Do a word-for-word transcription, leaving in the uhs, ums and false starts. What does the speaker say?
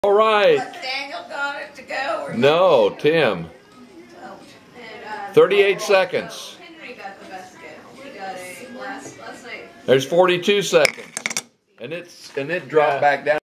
All right. But Daniel got it to go? Or No, Tim. Oh, and, uh, thirty-eight seconds. Henry got the best gift. He got a last last night. There's forty-two seconds. And it's and it dropped back down.